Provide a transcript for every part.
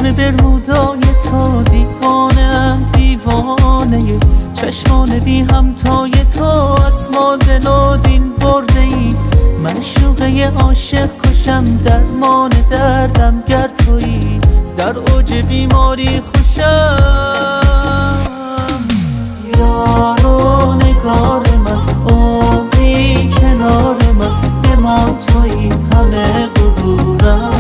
چشم برمودای تو، دیوانم دیوانه چشمان بی همتای تو. از ما دل و دین برده ای، معشوقه عاشق کشم، درمان دردم گر تویی، در اوج بیماری خوشم. یار و نگار من، عمری کنار من، بمان تویی همه غرورم.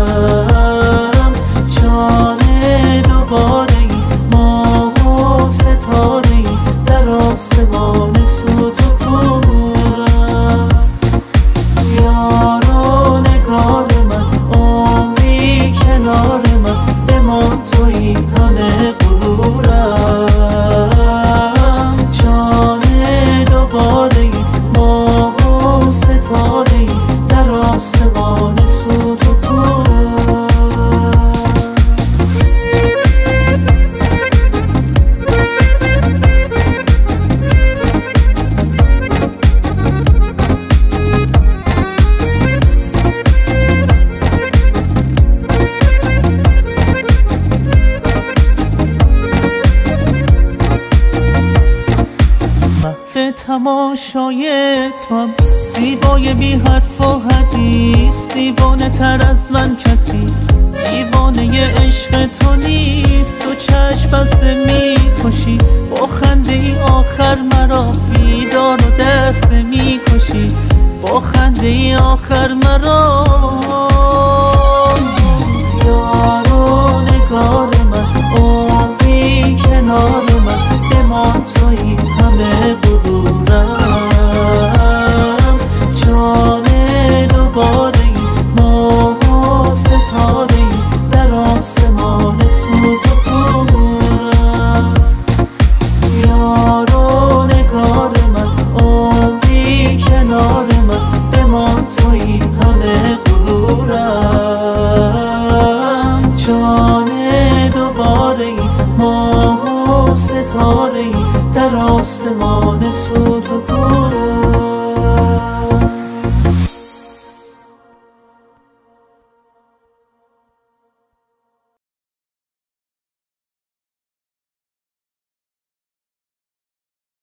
جان دوباره ای، ماه و ستاره ای، در آسمان سوت و کورم. یار و نگار من، عمری کنار من، بمان تویی همه غرورم. جان دوباره ای، ماه و ستاره ای، در آسمان سوت و کورم. تماشای تو هم زیبای بی حرف و حدیث، دیوانه تر از من کسی دیوانه عشق تو نیست. تو چشم بسته می کشی، با خنده ای آخر مرا بیدار و دست می کشی، با خنده ای آخر مرا. یار و نگار من، عمری کنار من، بمان تویی همه غرورم. جان دوباره ای، ماه و ستاره ای، در آسمان سوت و کورم. یار و نگار من، عمری کنار من، بمان تویی همه غرورم. جان دوباره ای، ماه و ستاره ای، در آسمان سوت و کورم.